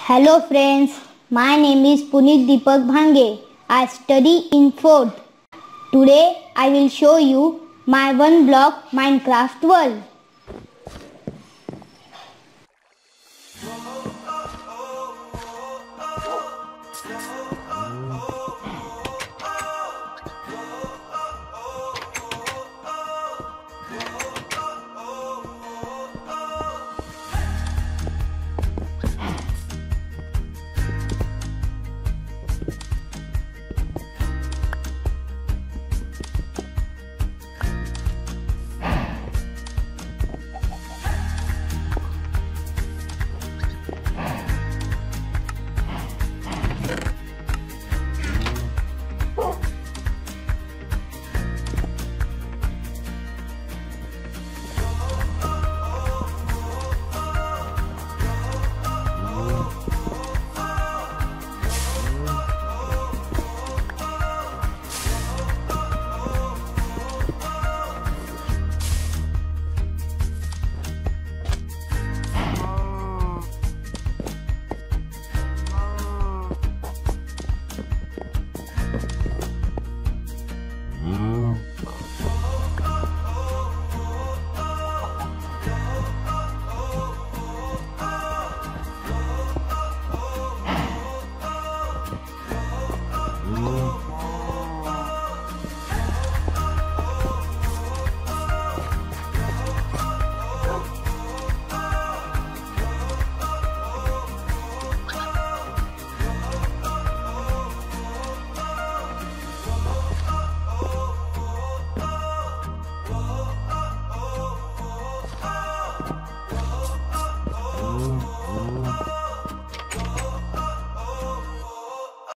Hello friends, my name is Puneet Deepak Bhange. I study in 4th. Today I will show you my one block Minecraft world.